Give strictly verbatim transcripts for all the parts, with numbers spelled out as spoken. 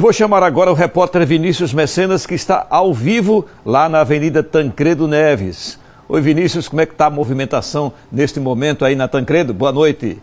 Vou chamar agora o repórter Vinícius Mecenas, que está ao vivo lá na Avenida Tancredo Neves. Oi, Vinícius, como é que está a movimentação neste momento aí na Tancredo? Boa noite.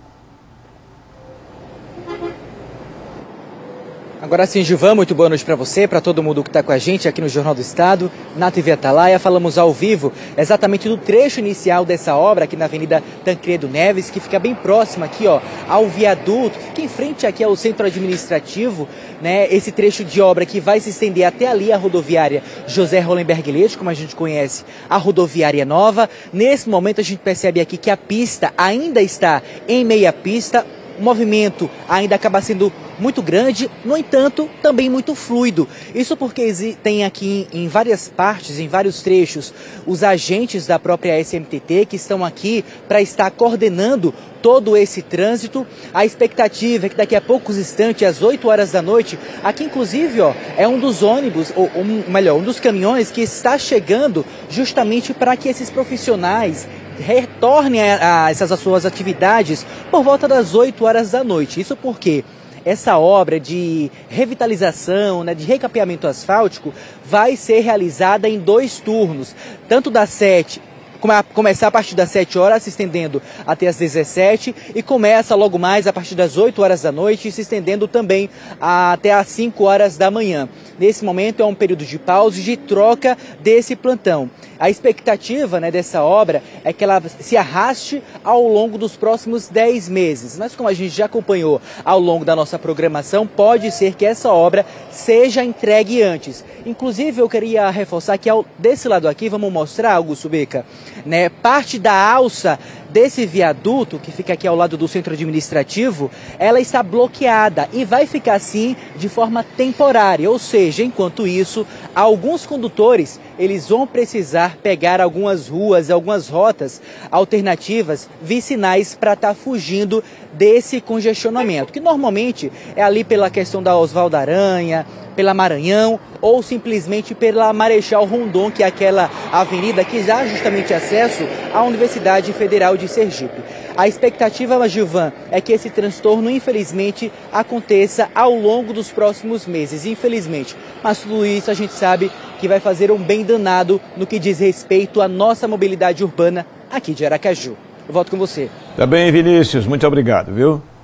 Agora sim, Gilvan, muito boa noite para você, para todo mundo que está com a gente aqui no Jornal do Estado, na T V Atalaia. Falamos ao vivo exatamente do trecho inicial dessa obra aqui na Avenida Tancredo Neves, que fica bem próximo aqui, ó, ao viaduto, que fica em frente aqui ao centro administrativo, né? Esse trecho de obra que vai se estender até ali a rodoviária José Hollenberg Leite, como a gente conhece, a rodoviária nova. Nesse momento a gente percebe aqui que a pista ainda está em meia pista. O movimento ainda acaba sendo muito grande, no entanto, também muito fluido. Isso porque tem aqui em várias partes, em vários trechos, os agentes da própria S M T T que estão aqui para estar coordenando todo esse trânsito. A expectativa é que daqui a poucos instantes, às oito horas da noite, aqui inclusive ó, é um dos ônibus, ou um, melhor, um dos caminhões que está chegando justamente para que esses profissionais retornem a, a essas suas atividades por volta das oito horas da noite. Isso porque essa obra de revitalização, né, de recapeamento asfáltico, vai ser realizada em dois turnos, tanto das sete, começar a partir das sete horas, se estendendo até as dezessete, e começa logo mais a partir das oito horas da noite, se estendendo também até as cinco horas da manhã. Nesse momento é um período de pausa e de troca desse plantão. A expectativa, né, dessa obra é que ela se arraste ao longo dos próximos dez meses. Mas como a gente já acompanhou ao longo da nossa programação, pode ser que essa obra seja entregue antes. Inclusive, eu queria reforçar que ao, desse lado aqui, vamos mostrar, Augusto Beca, né, parte da alça desse viaduto, que fica aqui ao lado do centro administrativo, ela está bloqueada e vai ficar assim de forma temporária. Ou seja, enquanto isso, alguns condutores eles vão precisar pegar algumas ruas, algumas rotas alternativas, vicinais, para estar fugindo desse congestionamento, que normalmente é ali pela questão da Oswaldo Aranha, pela Maranhão, ou simplesmente pela Marechal Rondon, que é aquela avenida que dá justamente acesso à Universidade Federal de Sergipe. A expectativa, Gilvan, é que esse transtorno, infelizmente, aconteça ao longo dos próximos meses, infelizmente. Mas tudo isso a gente sabe que vai fazer um bem danado no que diz respeito à nossa mobilidade urbana aqui de Aracaju. Eu volto com você. Tá bem, Vinícius. Muito obrigado, viu?